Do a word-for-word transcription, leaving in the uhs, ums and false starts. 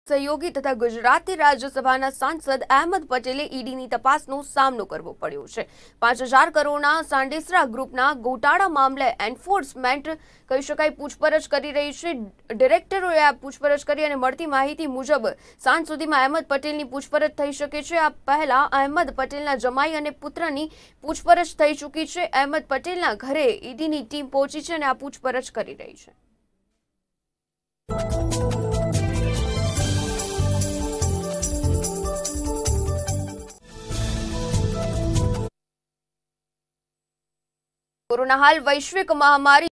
સહયોગી તથા ગુજરાતી રાજ્યસભાના સાંસદ અહેમદ પટેલે ઈડીની તપાસનો સામનો કરવો પડ્યો છે। પાંચ હજાર કરોડના સાંડેસરા ગ્રુપના ગોટાળા મામલે એન્ફોર્સમેન્ટ કહી શકાય પૂછપરછ કરી રહી છે। ડિરેક્ટરોએ આ પૂછપરછ કરી અને મળતી માહિતી મુજબ સાંજ સુધીમાં અહેમદ પટેલની પૂછપરછ થઈ શકે છે। આ પહેલા અહેમદ પટેલના જમાઈ અને પુત્રની પૂછપરછ થઈ ચૂકી છે। અહેમદ પટેલના ઘરે ઈડીની ટીમ પહોંચી છે અને આ પૂછપરછ કરી રહી છે। कोरोना हाल वैश्विक महामारी